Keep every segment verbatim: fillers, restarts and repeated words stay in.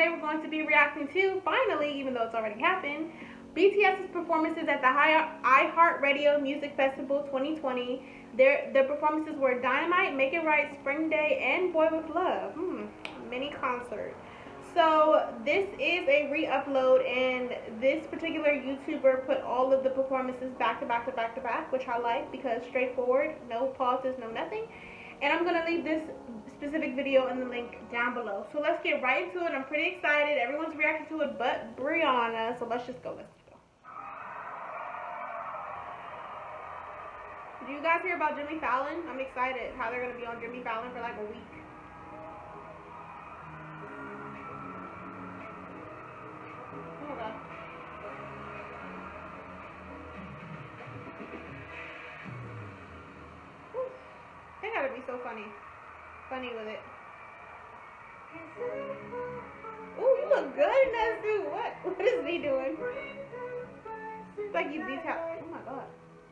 today we're going to be reacting to, finally, even though it's already happened, BTS's performances at the iHeartRadio Music Festival twenty twenty. Their, their performances were Dynamite, Make It Right, Spring Day, and Boy With Love. Hmm, mini concert. So this is a re-upload, and this particular YouTuber put all of the performances back to back to back to back, which I like because straightforward, no pauses, no nothing. And I'm going to leave this specific video in the link down below. So let's get right into it. I'm pretty excited. Everyone's reacting to it but Brianna. So let's just go. Let's go. Did you guys hear about Jimmy Fallon? I'm excited how they're going to be on Jimmy Fallon for like a week. Oh my God. Whew. They gotta be so funny. Funny with it. Ooh, you look good in that suit. What? What is he doing? It's like you detailed. Oh my God.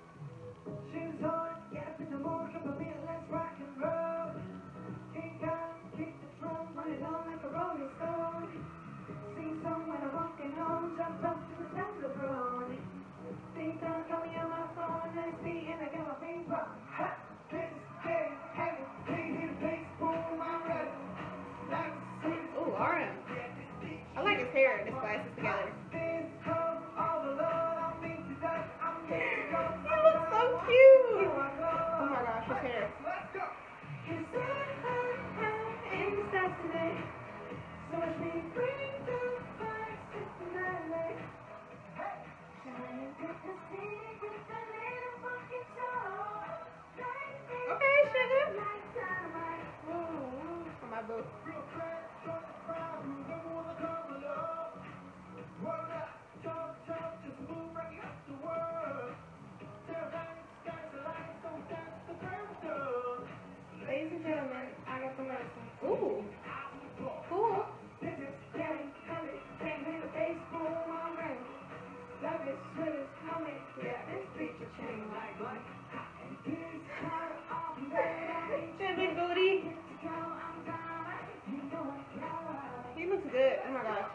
Ooh, R M. I like his hair and his glasses together. He looks so cute. Oh my gosh, his hair. Okay, sugar. Oh, my boo. Ladies and gentlemen, I got the medicine. Ooh, cool. Jimmy booty. He looks good. Oh my gosh.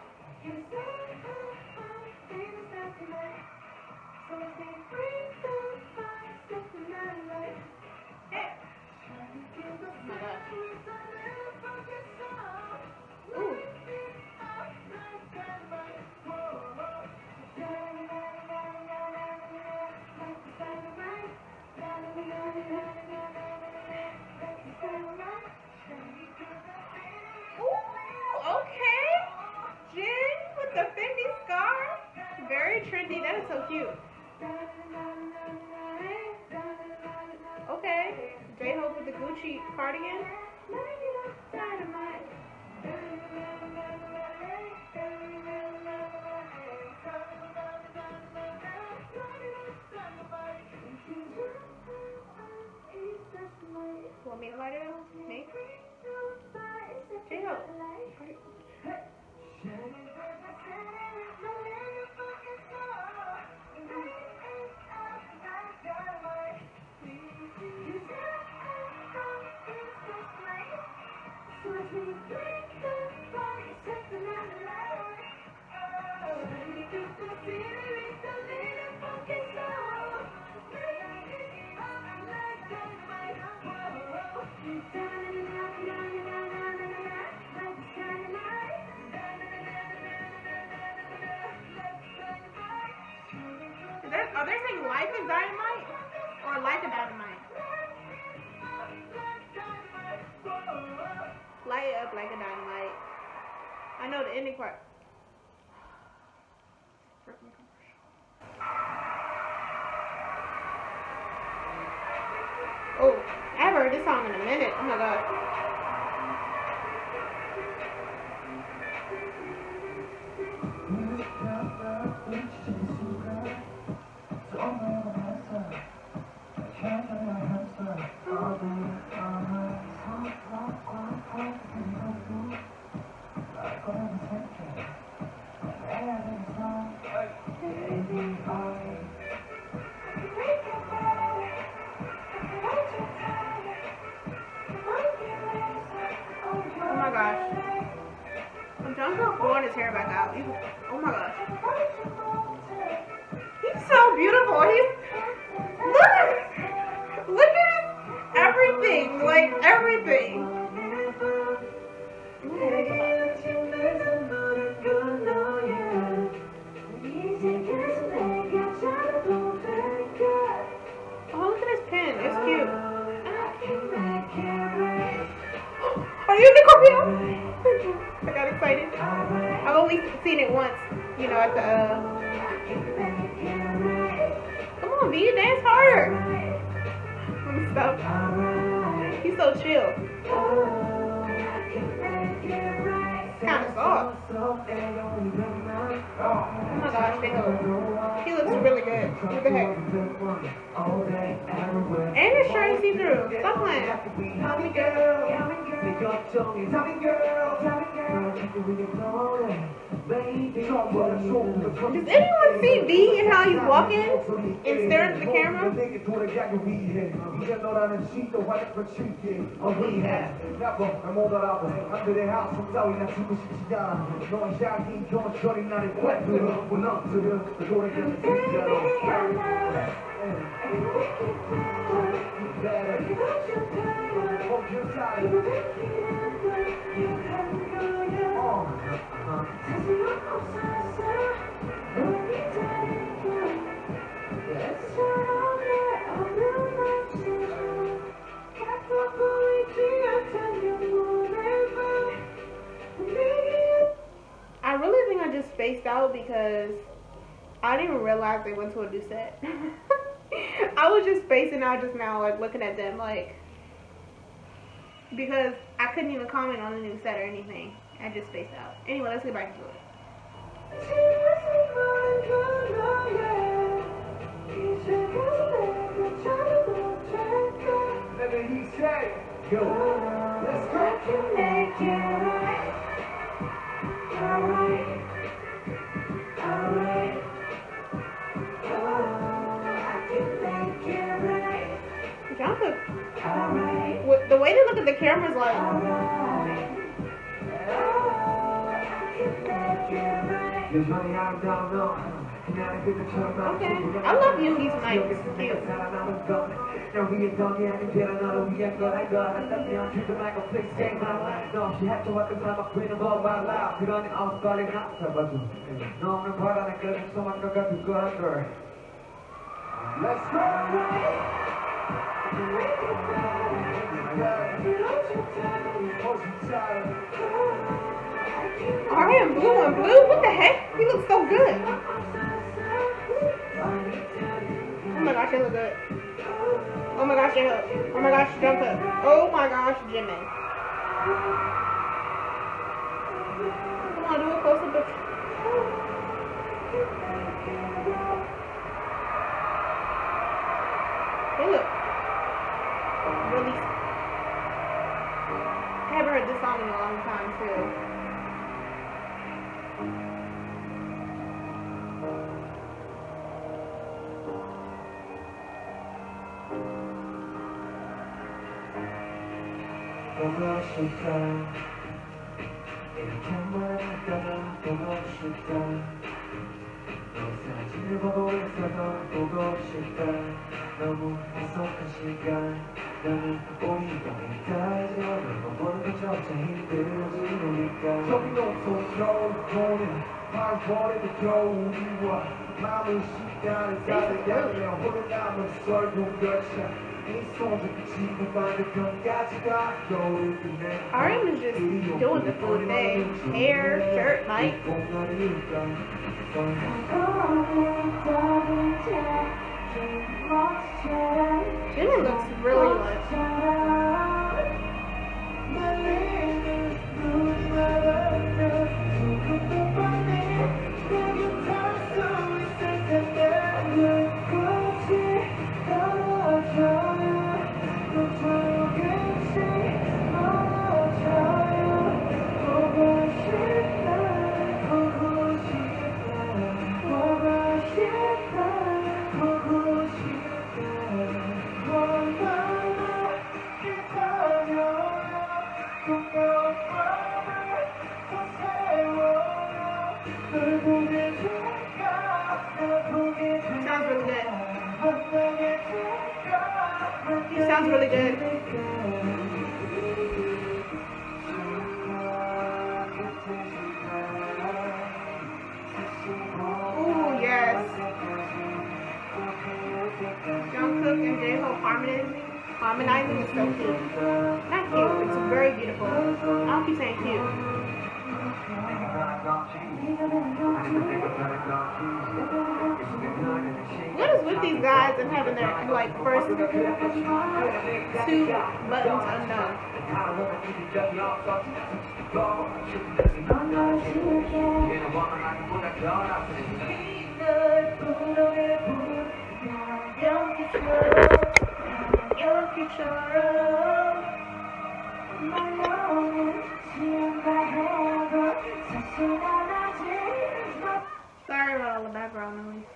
Trendy, that is so cute. Okay, J-Hope with the Gucci cardigan. Want me to light it up? Me? J-Hope. Are they saying life is dynamite or like a dynamite? Light it up like a dynamite. I know the ending part. Oh, I haven't heard this song in a minute. Oh my God. Oh my gosh. Jungkook out. He's, oh my gosh. He's so beautiful. He's, look at, look at his, everything, like everything. Oh, look at his pen. It's cute. Are you Nicole? I got excited. I've only seen it once, you know, at the, uh... Come on, V, dance harder. Let me stop. He's so chill. Kind of soft. Oh my gosh, they look. He looks really good. What the heck? And his shirt is see-through. Stop playing. Tommy girl. Does anyone see V and how he's walking and staring at the camera? I really think I just spaced out because I didn't even realize they went to a new set. I was just spacing out just now, like looking at them, like, because I couldn't even comment on the new set or anything. I just spaced out. Anyway, let's get back to it. Go. Let's go. Make it right. Alright. Alright. Oh, I can make it right. Jonathan, Alright. the way they look at the camera is like. Alright. Oh, I can make it right. There's money out down low. Okay. I love Yoongi's mic. It's cute. Let's go. Alright, and blue and blue? What the heck? He looks so good. Oh my gosh, they look good. Oh my gosh, they look. Oh my gosh, Jungkook. Oh my gosh, Jimin. Come on, do a close-up of... They look really... I haven't heard this song in a long time, too. 보고 싶다 이렇게만 있다가 보고 싶다 너 사진을 보고 있어서 보고 싶다 너무 약속한 시간 나는 우리가 있다지 널 보는 것조차 힘들어지니까 저기 너도 겨울보는 바람버리도 겨울이와 마음은 시간을 따르며 오늘 남은 썰고 걸쳐 Ariam is just doing the full thing. Hair, shirt, mic. Jimin looks really like. sounds really good. Ooh, yes. Jungkook and J-Hope harmonizing, harmonizing is so cute. Not cute, it's very beautiful. I'll keep saying cute. What is with these guys and having their like first two buttons unknown? Sorry about all the background noise.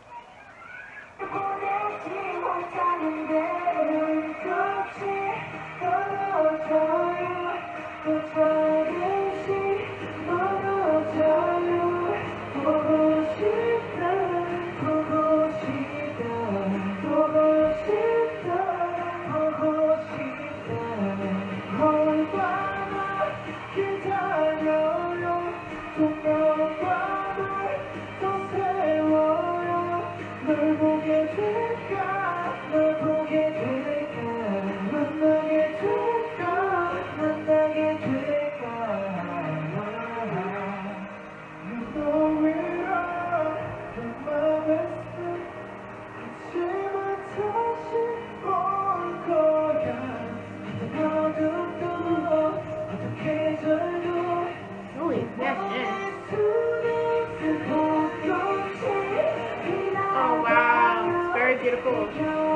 Beautiful.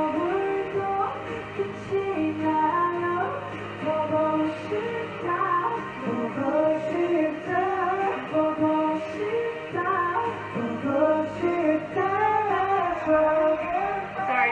Sorry.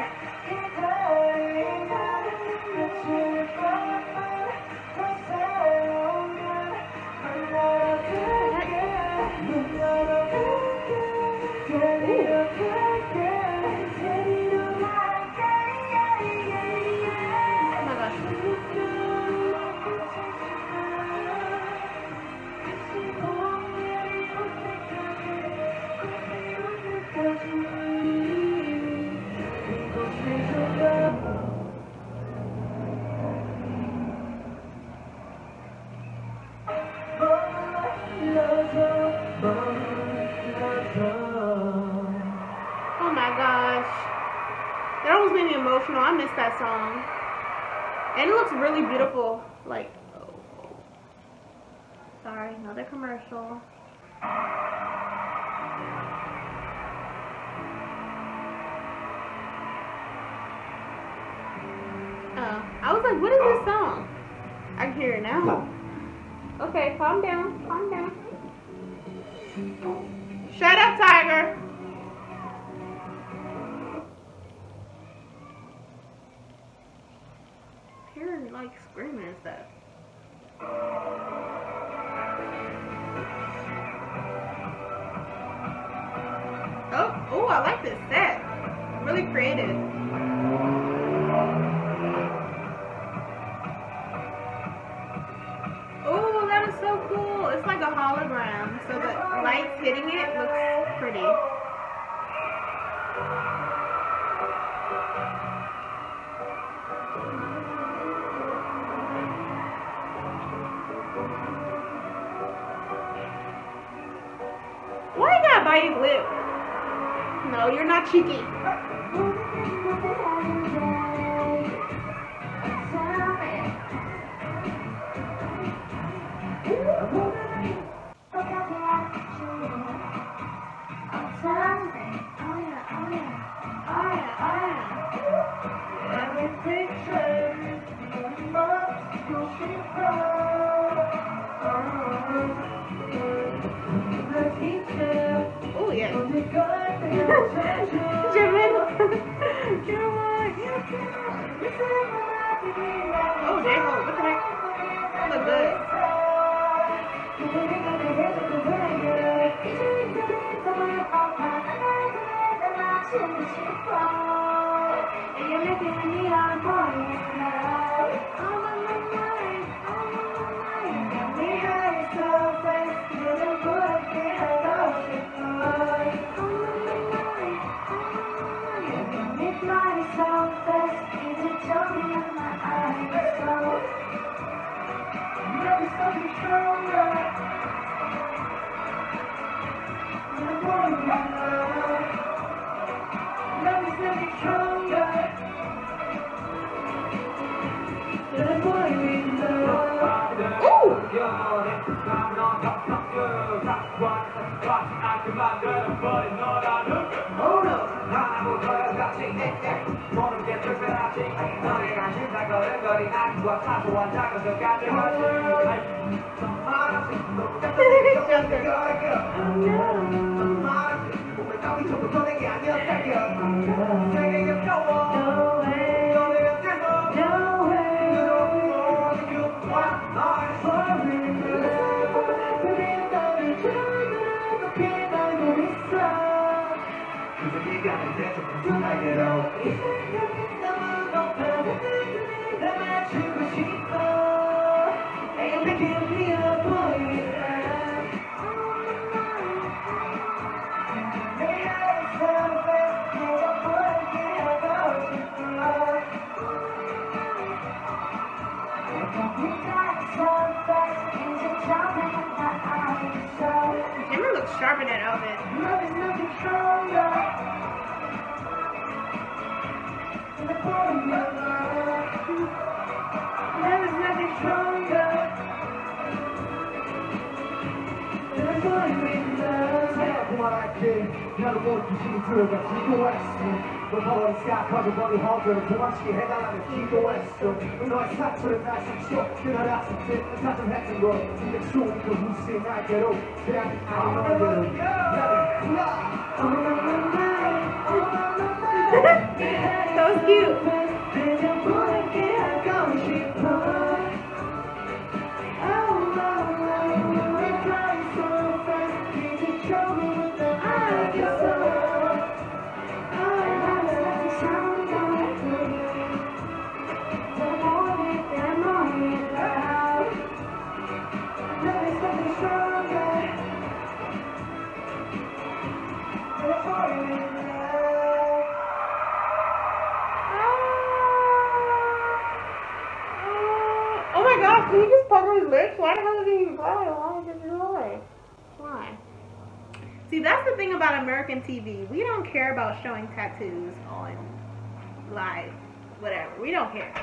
Emotional. I miss that song, and it looks really beautiful. Like, oh, sorry, another commercial. Oh, I was like, what is this song? I can hear it now. Okay, calm down, calm down. Shut up, Tiger. Hearing like screaming and stuff. Oh, oh, I like this set. Really creative. Oh, that is so cool. It's like a hologram, so the lights hitting it looks pretty. Why you gotta bite his lip? No, you're not cheeky. Oh yeah. Jimin. Oh, J-Hope, what the heck? That look good. And you're making me all boys now. On my mind, on my mind. You got me high so fast. You're the boy that I love you for. On my mind, on my mind. You got me flying so fast. You just told me in my eyes. So love is something stronger. The boy we love. Love is something stronger. The boy we love. Ooh! Hold up. Jimmy looks sharp in that outfit. Love is nothing stronger. The boy we love. Love is nothing stronger. The boy we love. 그만할게 나도 모두 기술가 기도했어 너 머리 생각하고 머리 허들을 도망치게 해달라며 기도했어 너의 상처를 다시 쳐 그날았을 때 다짐했던 거 근데 좋은 그 무시해 날개로 그냥 아무 말대로 나는 fly On my mind, on my mind. So cute. 내가 보낼게 하고 싶어. Oh no, no, you're flying so fast. 이제 조금부터 알겠어. Oh, love is nothing stronger. The more that more we love. Love is nothing stronger. The more we love. Oh my gosh, can you just pucker his lips? Why the hell is he even cry? Why is it lie? Why? See, that's the thing about American T V. We don't care about showing tattoos on live, whatever. We don't care.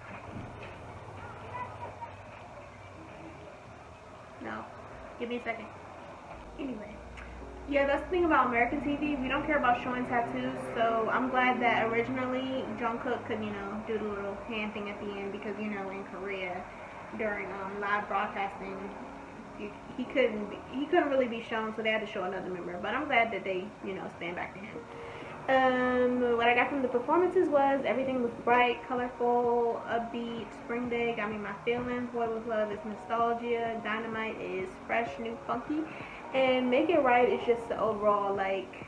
No. Give me a second. Anyway. Yeah, that's the thing about American T V. We don't care about showing tattoos, so I'm glad that originally Jungkook could, you know, do the little hand thing at the end because, you know, in Korea during um, live broadcasting, he, he couldn't be, he couldn't really be shown, so they had to show another member. But I'm glad that they, you know, stand back to him. Um, what I got from the performances was everything was bright, colorful, upbeat. Spring Day got me my feelings. Boy With Love is nostalgia. Dynamite is fresh, new, funky. And Make It Right is just the overall, like,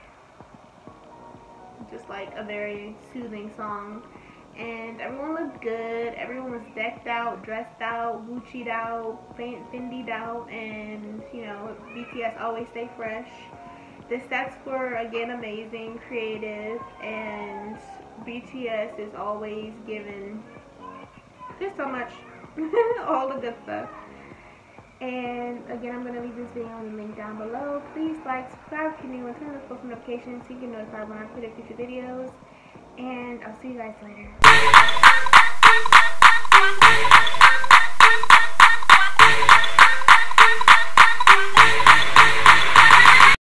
just like a very soothing song. And everyone looked good. Everyone was decked out, dressed out, Gucci'd out, Fendi'd out, and, you know, B T S always stay fresh. The sets were, again, amazing, creative, and B T S is always giving just so much, all the good stuff. And again, I'm going to leave this video in the link down below. Please like, subscribe if you're new, and turn on the post notifications so you get notified when I put up future videos. And I'll see you guys later.